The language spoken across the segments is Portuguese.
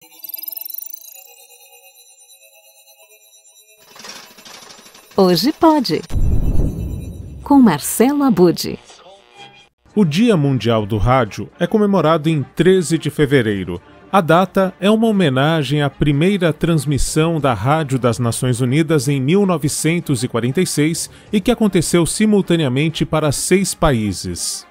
Hoje pode. Com Marcelo Abud. O Dia Mundial do Rádio é comemorado em 13 de fevereiro. A data é uma homenagem à primeira transmissão da Rádio das Nações Unidas em 1946 e que aconteceu simultaneamente para 6 países.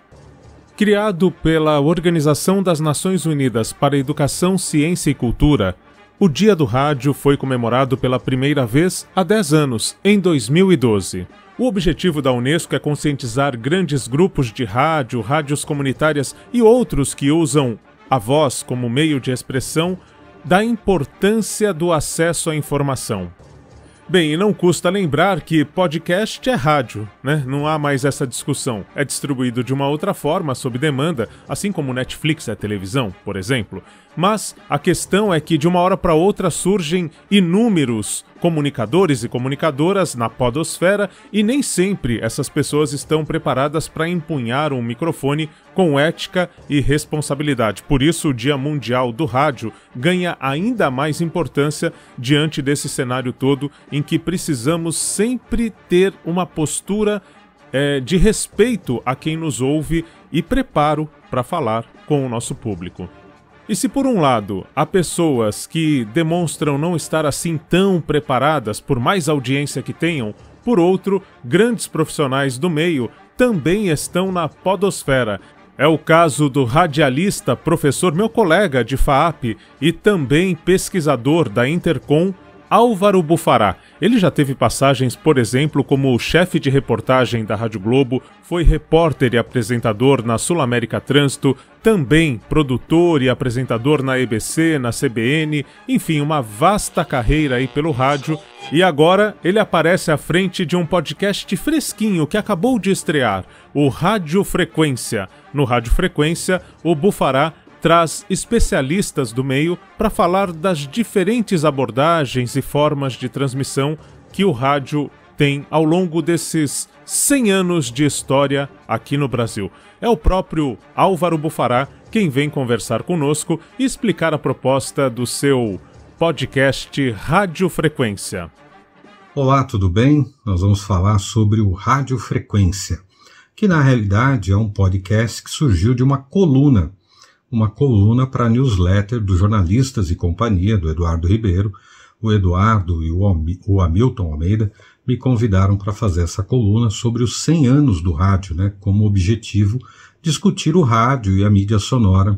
Criado pela Organização das Nações Unidas para a Educação, Ciência e Cultura, o Dia do Rádio foi comemorado pela primeira vez há 10 anos, em 2012. O objetivo da Unesco é conscientizar grandes grupos de rádio, rádios comunitárias e outros que usam a voz como meio de expressão da importância do acesso à informação. Bem, e não custa lembrar que podcast é rádio, né? Não há mais essa discussão. É distribuído de uma outra forma, sob demanda, assim como Netflix é televisão, por exemplo. Mas a questão é que de uma hora para outra surgem inúmeros comunicadores e comunicadoras na podosfera e nem sempre essas pessoas estão preparadas para empunhar um microfone com ética e responsabilidade. Por isso, o Dia Mundial do Rádio ganha ainda mais importância diante desse cenário todo em que precisamos sempre ter uma postura de respeito a quem nos ouve e preparo para falar com o nosso público. E se por um lado há pessoas que demonstram não estar assim tão preparadas por mais audiência que tenham, por outro, grandes profissionais do meio também estão na podosfera. É o caso do radialista, professor, meu colega de FAAP e também pesquisador da Intercom, Álvaro Bufará. Ele já teve passagens, por exemplo, como chefe de reportagem da Rádio Globo, foi repórter e apresentador na Sul América Trânsito, também produtor e apresentador na EBC, na CBN, enfim, uma vasta carreira aí pelo rádio. E agora ele aparece à frente de um podcast fresquinho que acabou de estrear, o Rádio Frequência. No Rádio Frequência, o Bufará traz especialistas do meio para falar das diferentes abordagens e formas de transmissão que o rádio tem ao longo desses 100 anos de história aqui no Brasil. É o próprio Álvaro Bufará quem vem conversar conosco e explicar a proposta do seu podcast Rádio Frequência. Olá, tudo bem? Nós vamos falar sobre o Rádio Frequência, que na realidade é um podcast que surgiu de uma coluna para a newsletter dos Jornalistas e Companhia, do Eduardo Ribeiro. O Eduardo e o Hamilton Almeida me convidaram para fazer essa coluna sobre os 100 anos do rádio, né, como objetivo discutir o rádio e a mídia sonora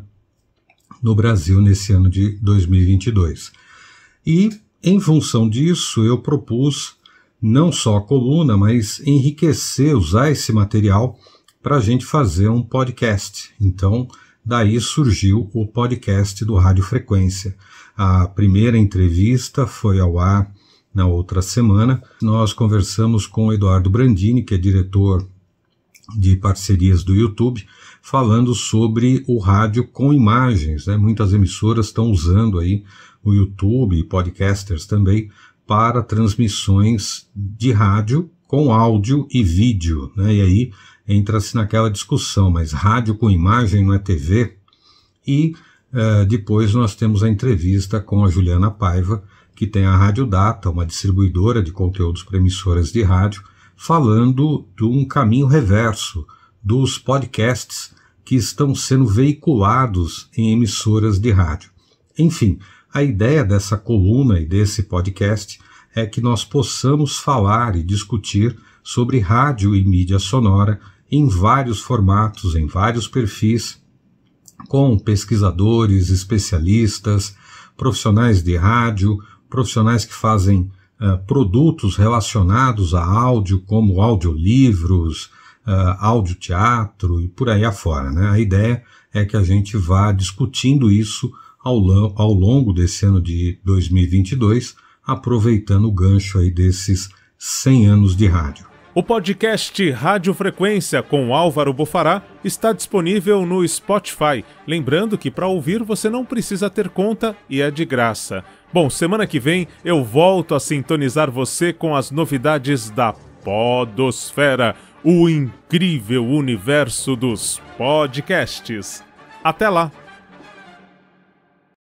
no Brasil nesse ano de 2022. E, em função disso, eu propus não só a coluna, mas enriquecer, usar esse material para a gente fazer um podcast. Então, daí surgiu o podcast do Rádio Frequência. A primeira entrevista foi ao ar na outra semana. Nós conversamos com o Eduardo Brandini, que é diretor de parcerias do YouTube, falando sobre o rádio com imagens, né? Muitas emissoras estão usando aí o YouTube e podcasters também para transmissões de rádio com áudio e vídeo, né? E aí entra-se naquela discussão, mas rádio com imagem não é TV? E depois nós temos a entrevista com a Juliana Paiva, que tem a Rádio Data, uma distribuidora de conteúdos para emissoras de rádio, falando de um caminho reverso dos podcasts que estão sendo veiculados em emissoras de rádio. Enfim, a ideia dessa coluna e desse podcast é que nós possamos falar e discutir sobre rádio e mídia sonora em vários formatos, em vários perfis, com pesquisadores, especialistas, profissionais de rádio, profissionais que fazem produtos relacionados a áudio, como audiolivros, audioteatro e por aí afora, né? A ideia é que a gente vá discutindo isso ao longo desse ano de 2022, aproveitando o gancho aí desses 100 anos de rádio. O podcast Rádio Frequência com Álvaro Bufará está disponível no Spotify. Lembrando que para ouvir você não precisa ter conta e é de graça. Bom, semana que vem eu volto a sintonizar você com as novidades da Podosfera, o incrível universo dos podcasts. Até lá!